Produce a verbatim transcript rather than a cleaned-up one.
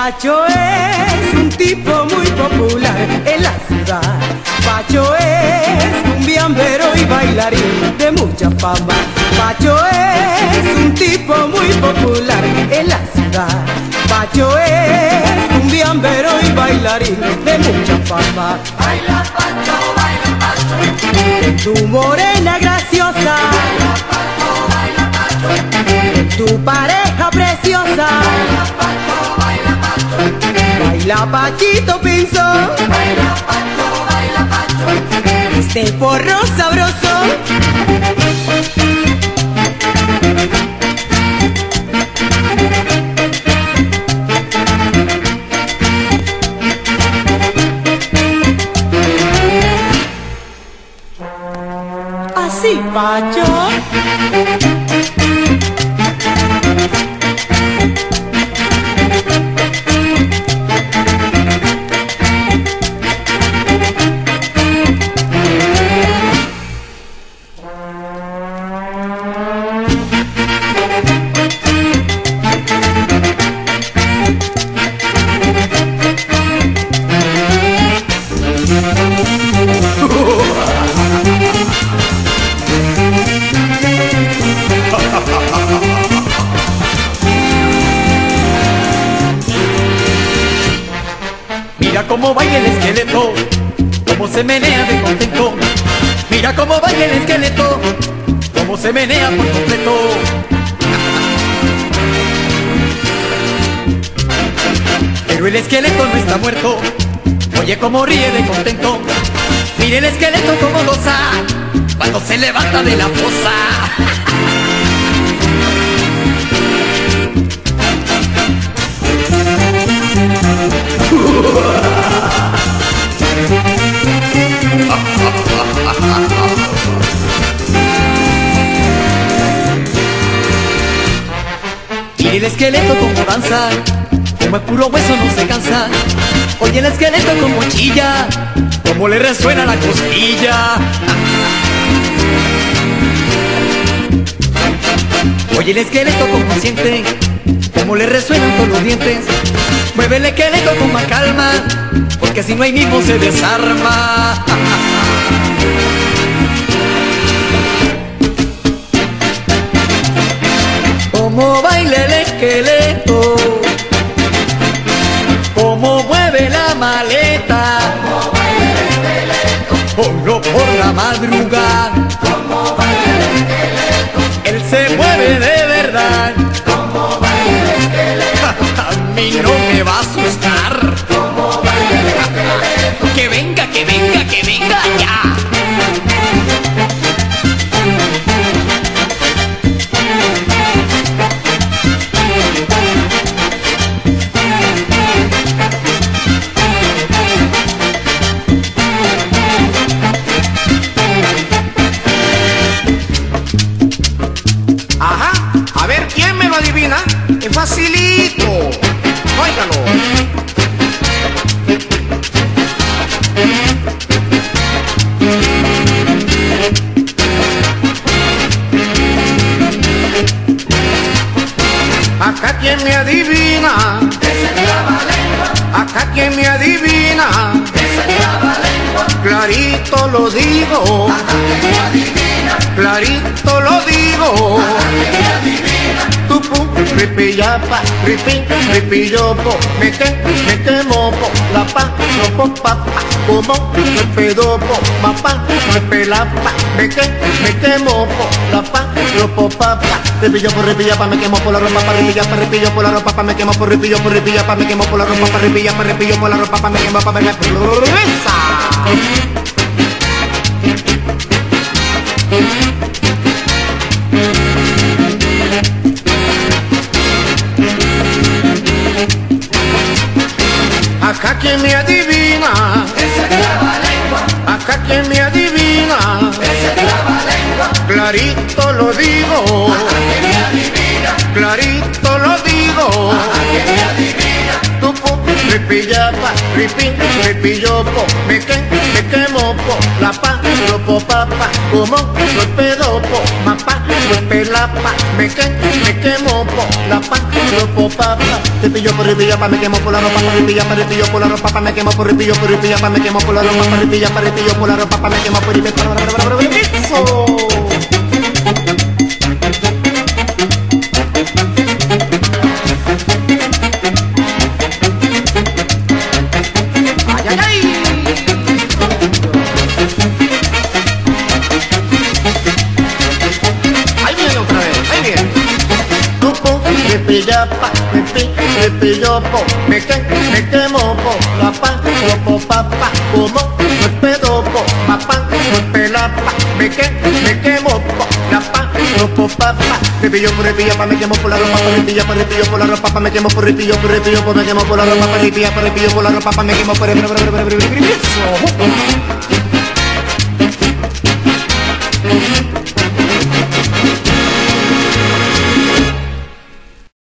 Pacho es un tipo muy popular en la ciudad. Pacho es un cumbiambero y bailarín de mucha fama. Pacho es un tipo muy popular en la ciudad. Pacho es un cumbiambero y bailarín de mucha fama. Baila Pacho, baila Pacho, Tu morena graciosa, baila Pacho, baila Pacho, tu pareja preciosa, baila Pacho, baila Pacho, baila Pachito Pinzón, baila Pacho, baila Pacho. este porro sabroso. Así, Pacho. Mira cómo baila el esqueleto, cómo se menea de contento. Mira cómo baila el esqueleto, cómo se menea por completo. Pero el esqueleto no está muerto, oye cómo ríe de contento. Mira el esqueleto cómo goza cuando se levanta de la fosa. Y el esqueleto como danza, como es puro hueso no se cansa. Oye el esqueleto como chilla, como le resuena la costilla. Oye el esqueleto como siente, como le resuenan todos los dientes. Mueve el esqueleto con más calma, porque si no hay mismo se desarma. Como baila el esqueleto, como mueve la maleta, Como baila el esqueleto, ponlo por la madrugada. como baila el esqueleto, Él se mueve de verdad. como baila el esqueleto, A mí no me va a asustar. como baila el esqueleto. Que venga, que venga, que venga ya. Ajá, a ver quién me lo adivina. Es facilito. Óigalo. Acá quien me adivina. Esa es trabalengua, Acá quien me adivina. esa es trabalengua, Clarito lo digo. acá que me adivina, Clarito lo digo. acá que me adivina. Tupu, ripiyapa, ripi, ripiyopo, mete, mete mopo, la pa, no po papa, como, repedopo, mapa, repelapa, mete, mete mopo, la pa, no po papa, ripiyopo, ripiyapa, me quemo por la ropa, pa, ripiyapa, ripillo por la ropa, pa, me quemo por ripillo, por ripiyapa, me quemo por la ropa, pa, ripiyapa, ripillo por la ropa, pa, me quemo pa, me Acá quien me adivina, Esa es trabalengua, acá quien me adivina, esa es trabalengua, clarito lo digo, acá que me adivina, clarito lo digo, acá que me adivina. tupu, ripillapa, ripi, ripillopo, me que, me quemo po, la pa, ropo papa, como, ropedopo, mapa, ropelapa, me que, me quemo po, la pa, ropo papa, ripillopo, ripillapa, me quemo por la ropa, ripillapa, ripillo por la ropa, me quemo por ripillo, por ripillapa, me quemo por la ropa, ripillapa, ripillo por la ropa, me quemo por ripillapa, eso. Ripillapa, ripi, ripillopo, me que, me quemo po, la pa, ropo papa, como, ropedopo, mapa, ropelapa, me que, me quemo po, la pa, ropo papa, ripillo por ripillapa, me quemo por la ropa, ripillapa, ripillo por la ropa, me quemo por ripillo, por ripillo, me quemo por la ropa, ripillapa, ripillo por la ropa, me quemo por el